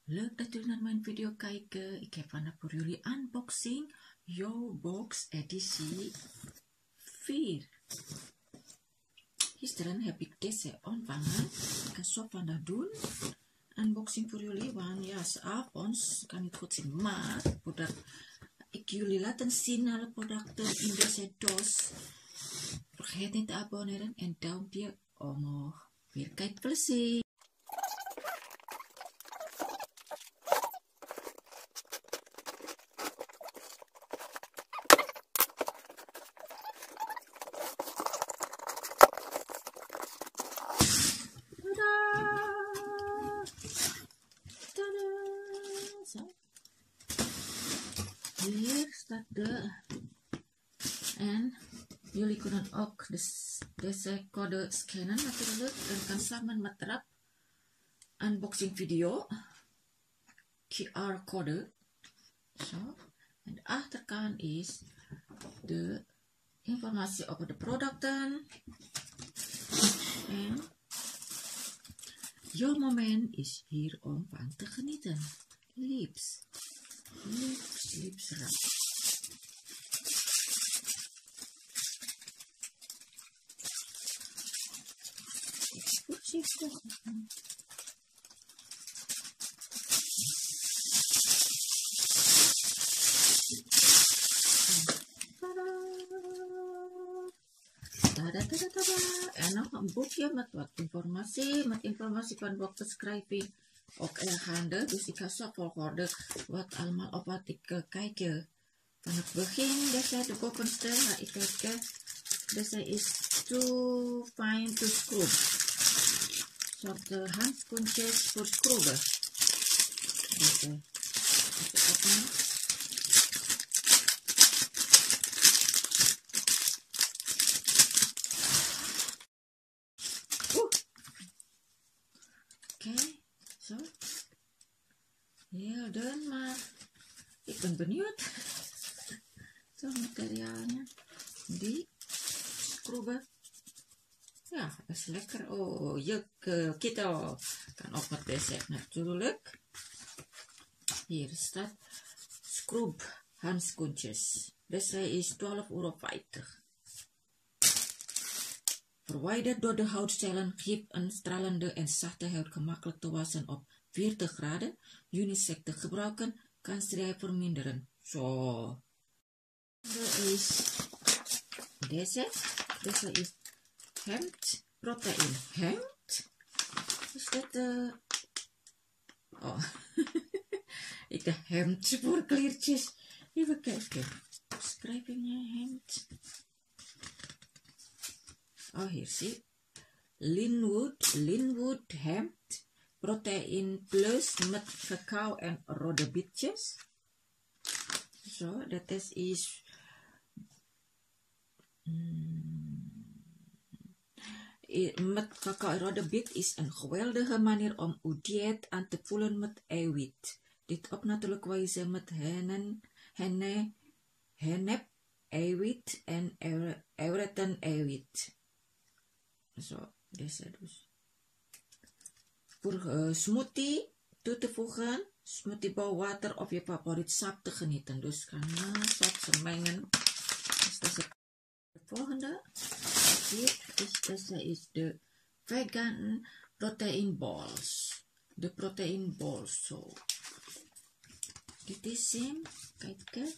Leuk dat jullie naar mijn video kijken. Ik heb vandaag voor jullie unboxing YoBox editie 4. Gisteren heb ik deze ontvangen. Ik ga zo vandaag doen. Unboxing voor jullie, want ja, 's avonds kan ik goed zien. Maar voordat ik jullie laten zien alle producten in deze doos, vergeet niet te abonneren en duimpje omhoog. Veel kijkplezier! Hier staat de, en jullie kunnen ook deze code scannen natuurlijk en kan samen met de unboxing video QR code. Zo, en de achterkant is de informatie over de producten en jouw moment is hier om van te genieten. Lips wrap. Voorzichtig. En nog een boekje met wat informatie van boekbeschrijving. Ook erg handig, dus ik ga zo volgorde wat allemaal op wat ik kijken. Van het begin, deze de bovenste, ga ik kijken. Deze is too fine to scrub. Soort handschoentjes voor scrubben. Deze openen. Oké, zo. Heel dun, maar ik ben benieuwd. Zo, materiaalnya. Die scrubben. Ja, dat is lekker. Oh, juk, kito. Kan ook met deze natuurlijk. Hier staat scrub handschoentjes. Deze is €12,50. Verwijderd door de houtcellen, geeft een stralende en zachte huid gemakkelijk te wassen op 40 graden. Unisex te gebruiken kan strijd verminderen. Zo. Deze is hemd, proteïne hemd. Is dat oh, ik de hemd voor kleertjes. Even kijken. Beschrijvingnya hemd. Oh, hier zie. Linwood hemd. Proteïne plus met cacao en rode bietjes. Zo, dat is met cacao en rode biet is een geweldige manier om uw dieet aan te vullen met eiwit. Dit op natuurlijke wijze met hennep, eiwit en eiwit. Zo, deze dus. Voor smoothie toe te voegen, smoothie bouw water of je favoriet sap te genieten. Dus kan sap mengen. Dus dat is het volgende. Deze is de vegan protein balls. De protein balls, zo. Dit is hem. Kijk.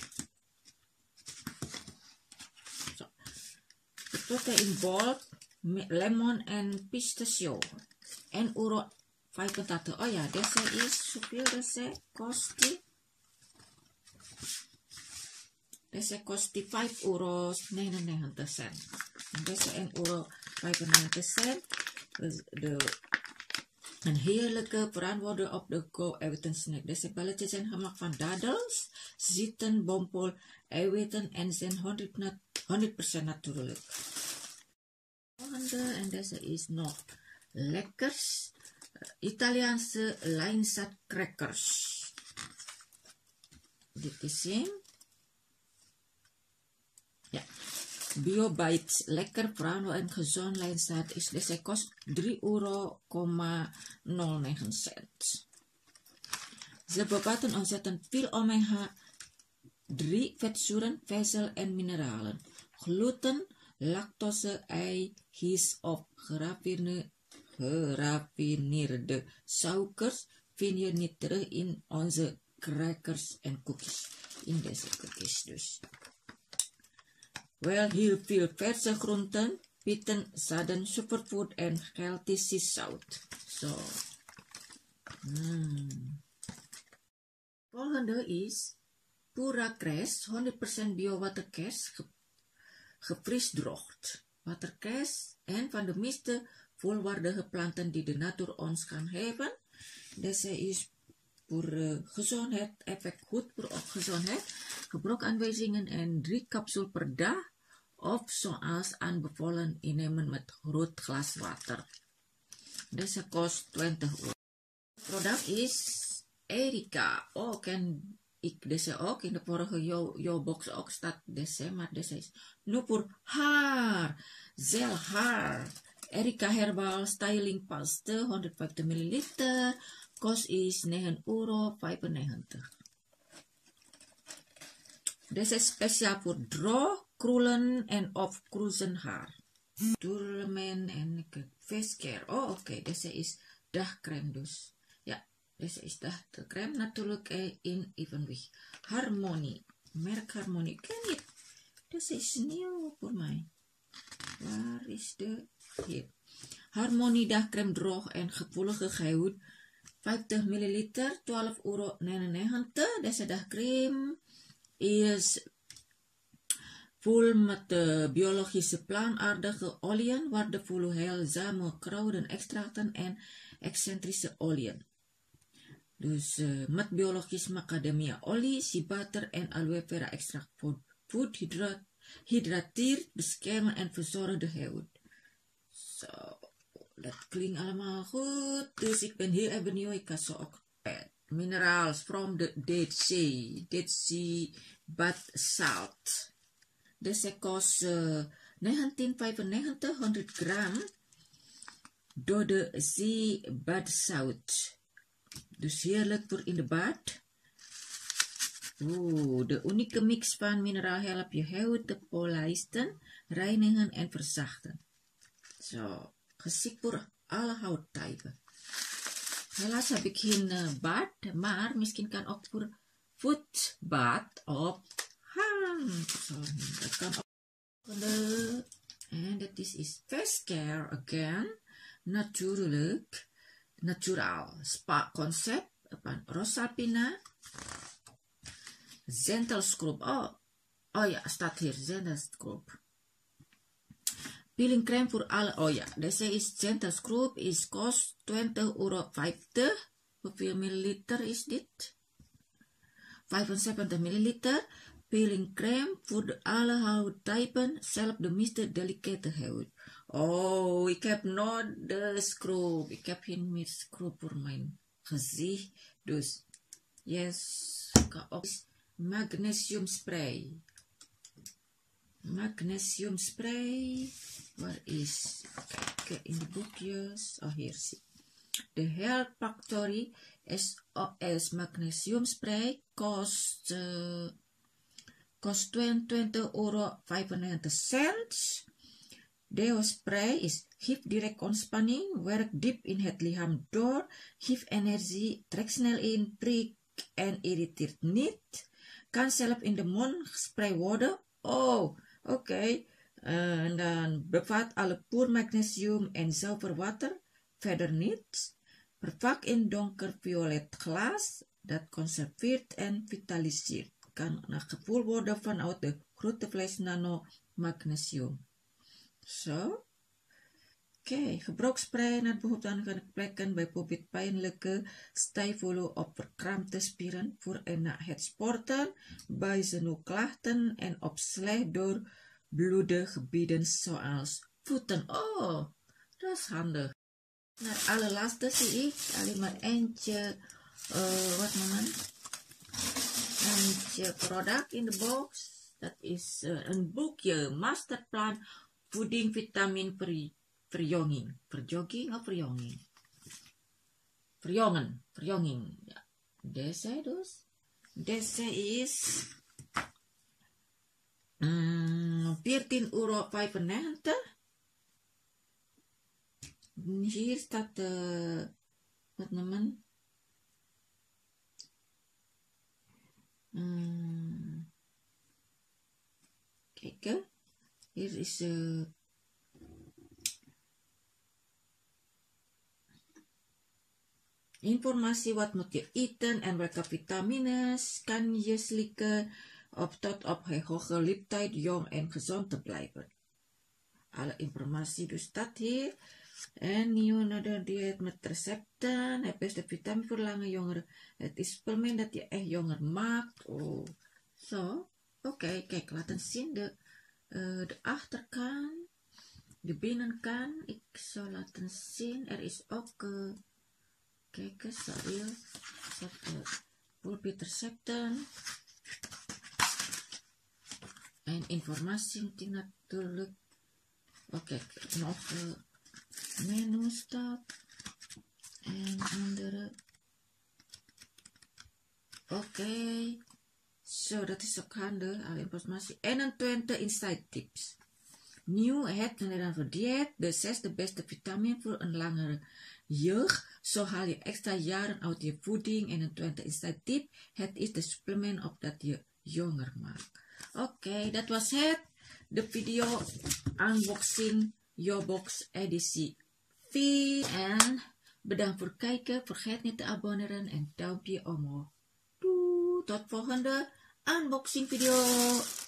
Zo. De protein ball. Lemon en pistachio. En €1,85. Oh ja, deze is zoveel deze kost. Deze kost €5,99. En deze €1,95. Dus een heerlijke verantwoorde op de go eiwitten snack. Deze balletjes zijn gemaakt van dadels, zitten, bompel, eiwitten en zijn 100% natuurlijk. En deze is nog lekkers. Italiaanse lijnzaad crackers. Dit is hem. Ja. BioBites, lekker bruin en gezond lijnzaad is deze kost €3,09. Ze bevatten ontzettend veel omega-3 vetzuren, vezel en mineralen. Gluten, lactose, ei, gist of geraffineerde suikers vind je niet terug in onze crackers en cookies. In deze cookies dus. Wel, heel veel verse groenten, pitten, zaden, superfood en healthy sea salt. Zo. Volgende is Pura Kres, 100% bio-waterkers, gevriesdroogd. Waterkers en van de meeste volwaardige planten die de natuur ons kan geven. Deze is voor gezondheid, effect goed voor gezondheid. Gebruikaanwijzingen en 3 kapsel per dag. Of zoals aanbevolen innemen met groot glas water. Deze kost 20 euro. Het product is Erica. Oh, ken ik deze ook. In de vorige jouw box ook staat deze. Maar deze is nu voor haar. Zelhaar. Erica Herbal Styling Paste. 150 ml. Kost is €9,95. Deze is speciaal voor droog, krullen en of kruisen haar. Turmen en facecare. Oh, oké. Deze is dagcreme dus. Ja, deze is dagcreme. Natuurlijk in evenwicht. Harmonie. Merk Harmonie. Ken je? Deze is nieuw voor mij. Waar is de... Hier. Harmonie dagcreme droog en gevoelige huid. 50 ml. €12,99. Deze dagcreme is vol met biologische plantaardige oliën, waardevolle heilzame kruiden, extracten en excentrische oliën. Dus met biologisch macadamia olie, cibater en aloe vera extract food hydrateert, beschermen en verzorgt de huid. Zo, dat klinkt allemaal goed. Dus ik ben heel erg benieuwd. Ik ga zo ook minerals from the Dead Sea bath salt. Deze kost $19,95, 100 gram. Door de Sea bath salt. Dus heerlijk voor in de bad. De unieke mix van mineraal helpt je huid te polijsten, reinigen en verzachten. Zo, geschikt voor alle huidtypen. Helaas heb ik geen bad, maar misschien kan ook voor voetbad of hand. Zo, dat kan ook. En dat is facecare again. Natuurlijk. Naturaal. Spa concept. Van Rosapina. Zental scrub. Oh ja, staat hier. Zental scrub. Peeling crème voor alle. Oh ja, deze is Zental scrub. Is kost €20,50. Hoeveel milliliter is dit? 75 milliliter. Peeling crème voor alle huidtypen, zelfs de meeste delicate huid. Oh, ik heb nooit de scrub. Ik heb geen meer scrub voor mijn gezicht. Dus, yes. Magnesium spray. Magnesium spray. Waar is? Kijk in de boekjes. Oh, hier zie. De Health Factory SOS Magnesium spray kost €22,95. Deo spray geeft direct ontspanning, werkt diep in het lichaam door, geeft energie, trekt snel in, prikt en irriteert niet. Kan zelf in de mond gespreid worden. Oh, oké. En dan bevat alle puur magnesium en zuiver water. Verder niet. Verpakt in donkerviolet glas dat conserveert en vitaliseert. Kan gevoeld worden vanuit de grote fles nano magnesium. Zo. Oké, gebruikspray naar behoefte aan plekken, bijvoorbeeld pijnlijke, stijfvoelen of verkrampte spieren voor en na het sporten, bij zenuwklachten en op slecht doorbloede gebieden zoals voeten. Oh, dat is handig. Naar allerlaatste zie ik alleen maar eentje, wat noemen? Eentje product in de box. Dat is een boekje, masterplan voeding vitamin verjonging. Verjonging of verjonging? Verjongen, ja. Deze dus. Deze is €14,95. Hier staat wat namen. Kijk, hier is informatie wat moet je eten en welke vitamines kan je slikken tot op hoge leeftijd jong en gezond te blijven. Alle informatie dus staat hier. En nieuw nader dieet met recepten. Het beste vitamine voor lange jongeren. Het is supplement dat je echt jonger maakt. Oh, zo. Oké, kijk, laten zien de achterkant, de binnenkant. Ik zal laten zien. Er is ook, kijk eens, voorbeeld recepten. En informatie moet ik natuurlijk. Oké, nog menu staat en andere. Oké, zo dat is ook handig, alle informatie. 21 insight tips. Nieuw, het generale dieet, de 6 beste vitamine voor een langere jeugd. Zo haal je extra jaren uit je voeding. 21 insight tip, het is de supplement op dat je jonger maakt. Oké, dat was het. De video unboxing Yobox editie 4. En bedankt voor het kijken. Vergeet niet te abonneren en duimpje omhoog. Doei, tot volgende unboxing video.